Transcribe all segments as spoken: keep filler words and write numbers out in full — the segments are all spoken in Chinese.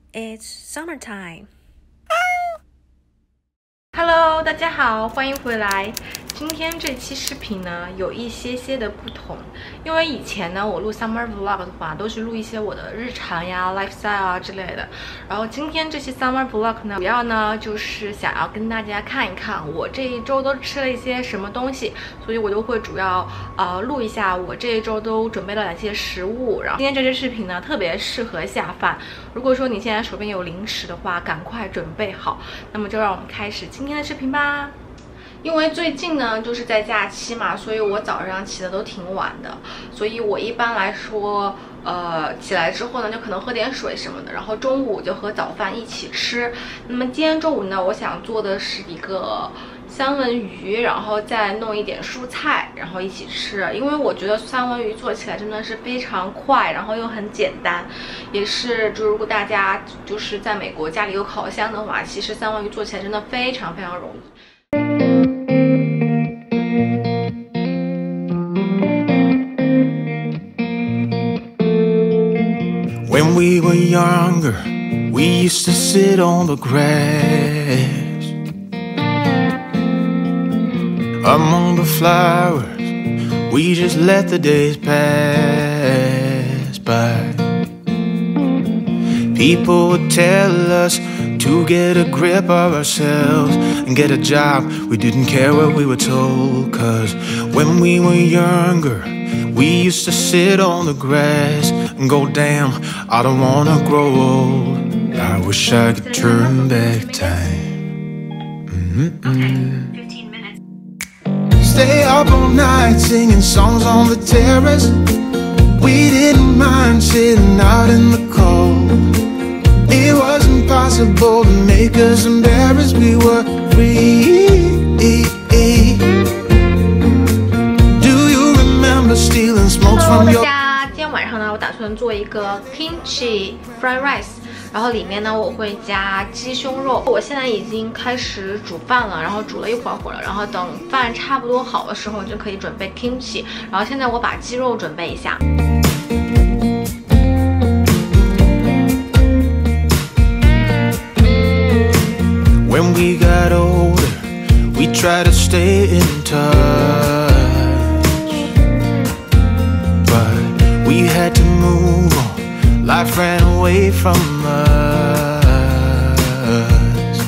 It's summertime. Hello， 大家好，欢迎回来。今天这期视频呢，有一些些的不同，因为以前呢，我录 summer vlog 的话，都是录一些我的日常呀、lifestyle 啊之类的。然后今天这期 summer vlog 呢，主要呢就是想要跟大家看一看我这一周都吃了一些什么东西，所以我就会主要呃录一下我这一周都准备了哪些食物。然后今天这期视频呢，特别适合下饭。如果说你现在手边有零食的话，赶快准备好。那么就让我们开始今天的视频吧。因为最近呢就是在假期嘛，所以我早上起的都挺晚的，所以我一般来说，呃，起来之后呢，就可能喝点水什么的，然后中午就和早饭一起吃。那么今天中午呢，我想做的是一个三文鱼，然后再弄一点蔬菜，然后一起吃。因为我觉得三文鱼做起来真的是非常快，然后又很简单，也是就如果大家就是在美国家里有烤箱的话，其实三文鱼做起来真的非常非常容易。 When we were younger, we used to sit on the grass among the flowers, we just let the days pass by. People would tell us to get a grip of ourselves and get a job. We didn't care what we were told, 'cause when we were younger, we used to sit on the grass and go, damn, I don't wanna grow old. I wish I could turn back time. Mm-mm. Stay up all night singing songs on the terrace. We didn't mind sitting out in the cold. It wasn't possible to make us embarrassed. We were free. Do you remember stealing smokes from your... 大家，今天晚上呢，我打算做一个 kimchi fried rice， 然后里面呢我会加鸡胸肉。我现在已经开始煮饭了，然后煮了一会儿会儿了，然后等饭差不多好的时候就可以准备 kimchi。然后现在我把鸡肉准备一下。 When we got older, we tried to stay in touch, but we had to move on. Life ran away from us.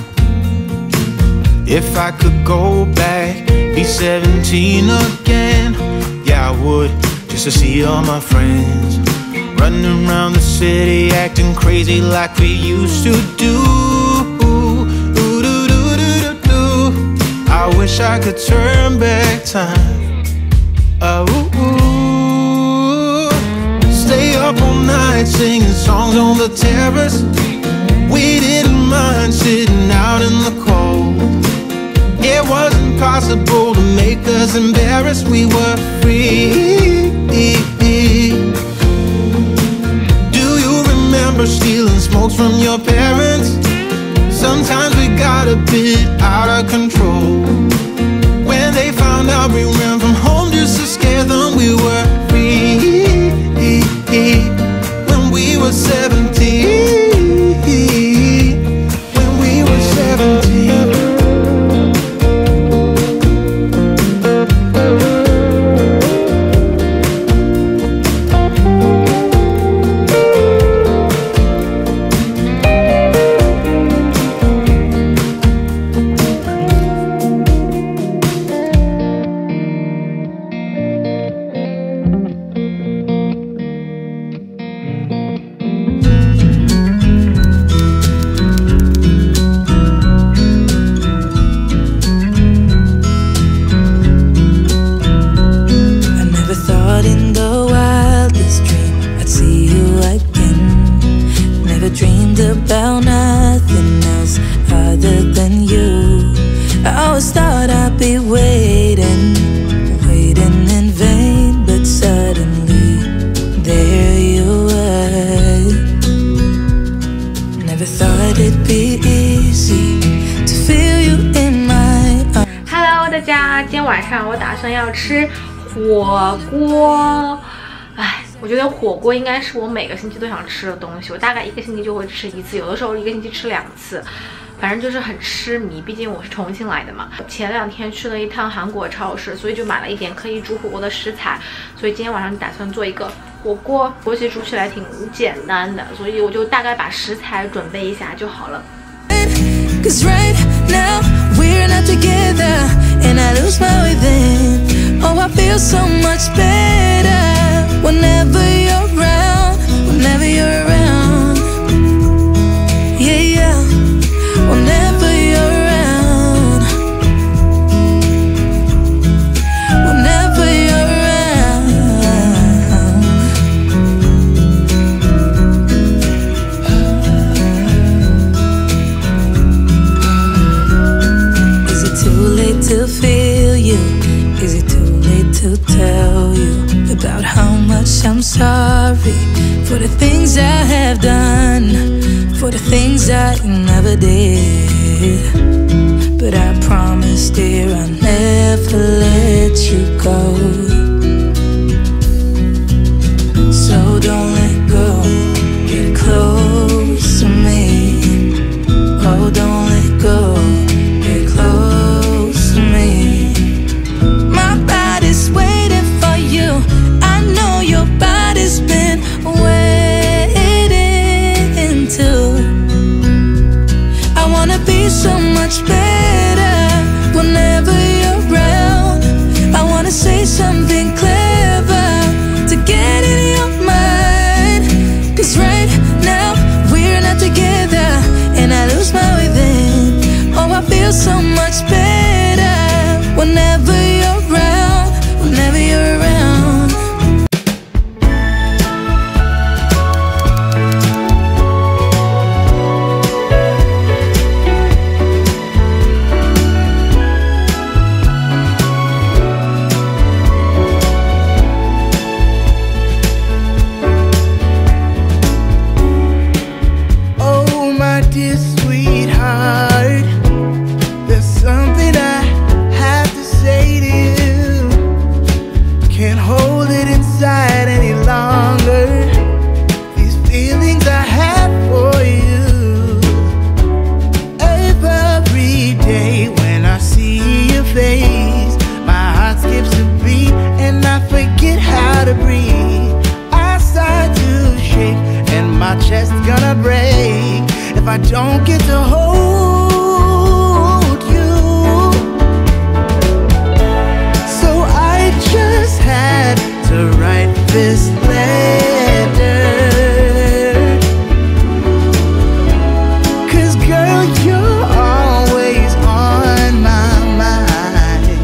If I could go back, be seventeen again, yeah I would, just to see all my friends running around the city, acting crazy like we used to do. I wish I could turn back time. Oh, stay up all night singing songs on the terrace. We didn't mind sitting out in the cold. It wasn't possible to make us embarrassed. We were free. Do you remember stealing smokes from your parents? Sometimes we got a bit out of control. When they found out we ran from home just to scare them, we were free. When we were seventeen, when we were seventeen. Dreamed about nothing else other than you. I always thought I'd be waiting, waiting in vain, but suddenly there you were. Never thought it'd be easy to feel you in my arms. Hello， 大家，今天晚上我打算要吃火锅。哎， 我觉得火锅应该是我每个星期都想吃的东西，我大概一个星期就会吃一次，有的时候一个星期吃两次，反正就是很痴迷。毕竟我是重庆来的嘛。前两天去了一趟韩国超市，所以就买了一点可以煮火锅的食材，所以今天晚上打算做一个火锅。锅其实煮起来挺简单的，所以我就大概把食材准备一下就好了。 Cause right now we're not together and I lose my way then. Oh, I feel so much better whenever you're around, whenever you're around. Yeah, yeah, whenever you're around, whenever you're around. Is it too late to feel you? Is it too late to tell you about how much I'm sorry for the things I have done, for the things I never did? But I promise, dear, I'll never let you go. So don't let go, get close to me. Oh, don't let go, get close to me. My body's waiting for you. I know your body's been waiting too. I wanna be so much better whenever you're around. I wanna say something clever to get in your mind. Cause right now we're not together and I lose my way then. Oh, I feel so much better whenever you're around, whenever you're around. Oh, my dear sweetheart, there's something I have to say to you. Can't hold it inside any longer. These feelings I have for you. Every day when I see your face, my heart skips a beat and I forget how to breathe. I start to shake and my chest gonna break if I don't get to hold you. So I just had to write this letter. Cause girl, you're always on my mind.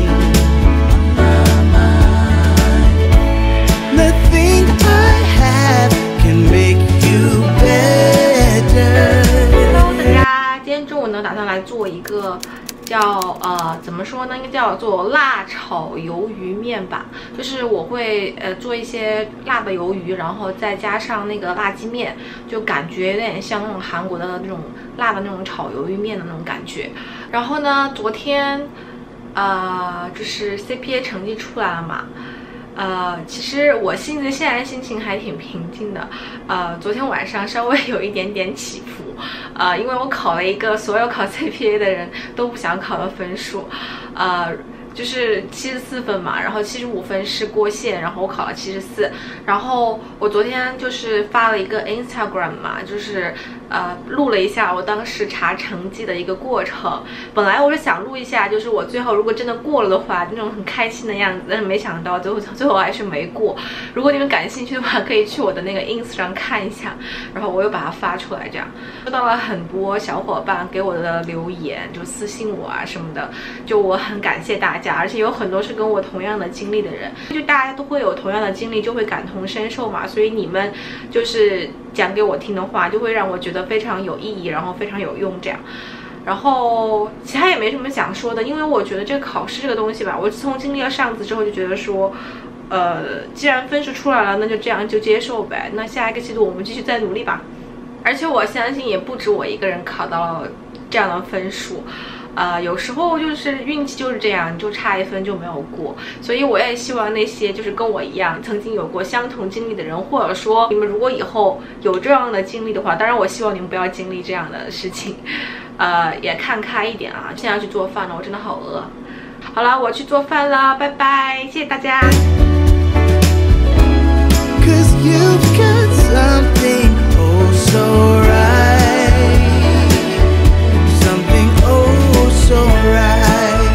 Nothing I have can make you better. Hello， 大家，今天中午呢，打算来做一个叫呃怎么说呢，应该叫做辣炒鱿鱼面吧。就是我会呃做一些辣的鱿鱼，然后再加上那个辣鸡面，就感觉有点像那种韩国的那种辣的那种炒鱿鱼面的那种感觉。然后呢，昨天呃就是 C P A 成绩出来了嘛。呃，其实我现在现在心情还挺平静的。呃，昨天晚上稍微有一点点起伏，呃，因为我考了一个所有考 C P A 的人都不想考的分数，呃。就是七十四分嘛，然后七十五分是过线，然后我考了七十四。然后我昨天就是发了一个 Instagram 嘛，就是呃录了一下我当时查成绩的一个过程。本来我是想录一下，就是我最后如果真的过了的话，那种很开心的样子，但是没想到最后最后还是没过。如果你们感兴趣的话，可以去我的那个 ins 上看一下，然后我又把它发出来。这样收到了很多小伙伴给我的留言，就私信我啊什么的，就我很感谢大家。而且有很多是跟我同样的经历的人，就大家都会有同样的经历，就会感同身受嘛。所以你们就是讲给我听的话，就会让我觉得非常有意义，然后非常有用这样。然后其他也没什么想说的，因为我觉得这个考试这个东西吧，我自从经历了上次之后就觉得说，呃，既然分数出来了，那就这样就接受呗。那下一个季度我们继续再努力吧。而且我相信也不止我一个人考到了这样的分数。 呃，有时候就是运气就是这样，就差一分就没有过。所以我也希望那些就是跟我一样曾经有过相同经历的人，或者说你们如果以后有这样的经历的话，当然我希望你们不要经历这样的事情，呃，也看开一点啊。现在要去做饭了，我真的好饿。好了，我去做饭了，拜拜，谢谢大家。 'Cause you've got something oh so right, something oh so right.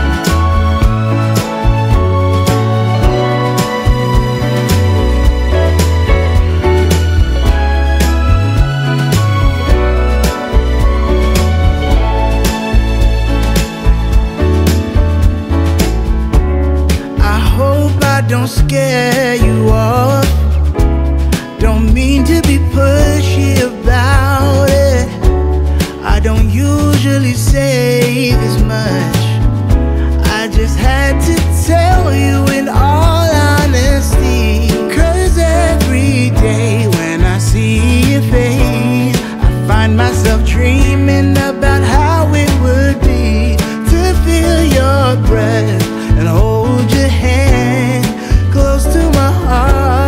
I hope I don't scare you off. Don't mean to be pushy about it. I don't usually say this much. I just had to tell you in all honesty. 'Cause every day when I see your face, I find myself dreaming about how it would be to feel your breath and hold your hand close to my heart.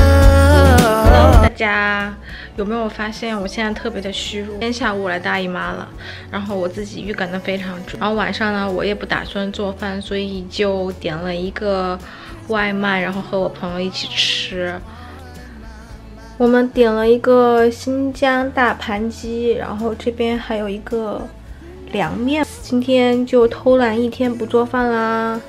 大家有没有发现我现在特别的虚弱？今天下午我来大姨妈了，然后我自己预感的非常准。然后晚上呢，我也不打算做饭，所以就点了一个外卖，然后和我朋友一起吃。我们点了一个新疆大盘鸡，然后这边还有一个凉面。今天就偷懒一天不做饭啦。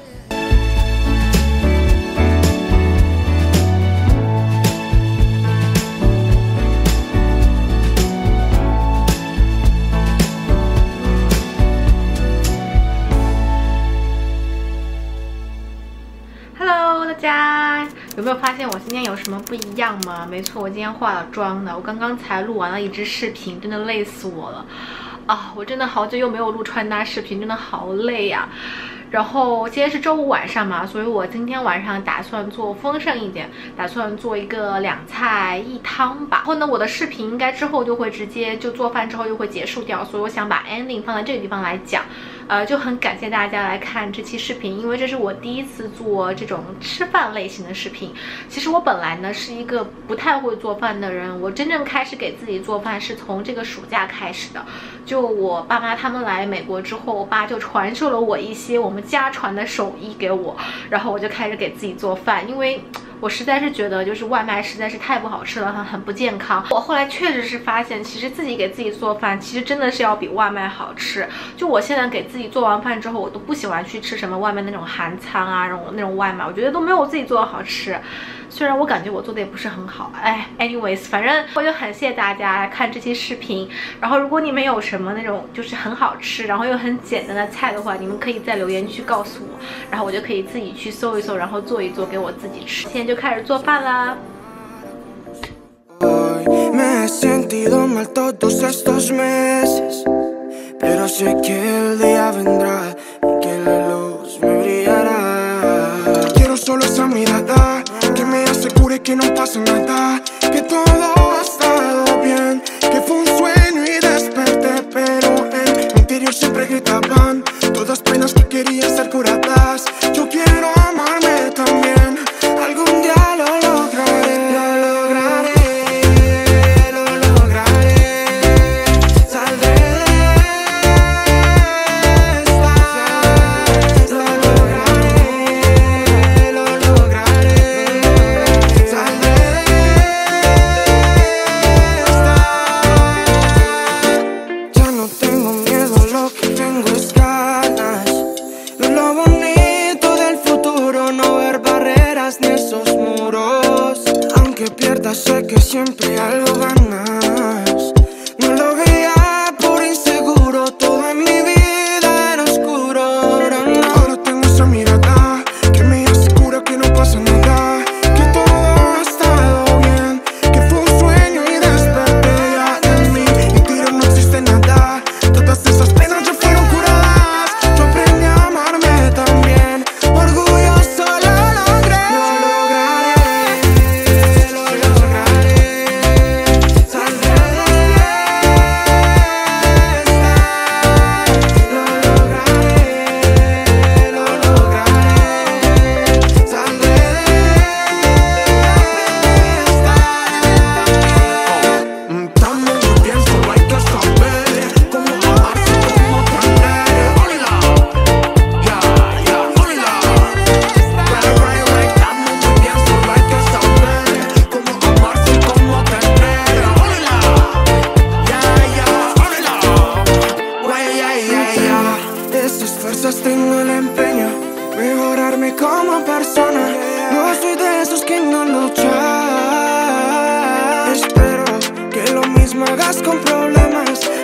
大家有没有发现我今天有什么不一样吗？没错，我今天化了妆的。我刚刚才录完了一支视频，真的累死我了啊！我真的好久又没有录穿搭视频，真的好累呀、啊。然后今天是周五晚上嘛，所以我今天晚上打算做丰盛一点，打算做一个两菜一汤吧。然后呢，我的视频应该之后就会直接就做饭之后就会结束掉，所以我想把 ending 放在这个地方来讲。呃，就很感谢大家来看这期视频，因为这是我第一次做这种吃饭类型的视频。其实我本来呢是一个不太会做饭的人，我真正开始给自己做饭是从这个暑假开始的。就我爸妈他们来美国之后，我爸就传授了我一些我们家传的手艺给我，然后我就开始给自己做饭，因为我实在是觉得就是外卖实在是太不好吃了，很很不健康。我后来确实是发现，其实自己给自己做饭其实真的是要比外卖好吃。就我现在给自己做完饭之后，我都不喜欢去吃什么外面那种韩餐啊，那种那种外卖，我觉得都没有我自己做的好吃。虽然我感觉我做的也不是很好，哎 ，anyways， 反正我就很谢谢大家来看这期视频。然后如果你们有什么那种就是很好吃，然后又很简单的菜的话，你们可以在留言区告诉我，然后我就可以自己去搜一搜，然后做一做给我自己吃。现在就开始做饭啦。 Me he sentido mal todos estos meses, pero sé que el día vendrá y que la luz me brillará. Quiero solo esa mirada que me asegure que no pasa nada, que todo ha estado bien, que fue un sueño y desperté, pero en mi interior siempre gritaban todas penas que querían ser curadas. Yo quiero amarme también, algún día lo lograré, lo lograré. hagas con problemas.